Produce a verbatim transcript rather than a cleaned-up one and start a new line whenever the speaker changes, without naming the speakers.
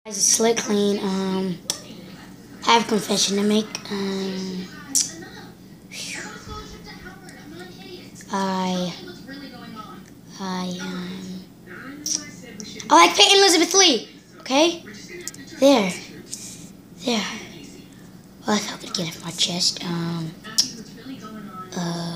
Guys, it's Slick Clean. Um, I have a confession to make. Um, I, I, um, I like Peyton Elizabeth Lee. Okay, there, there. Well, I thought I could get it off my chest. Um, uh.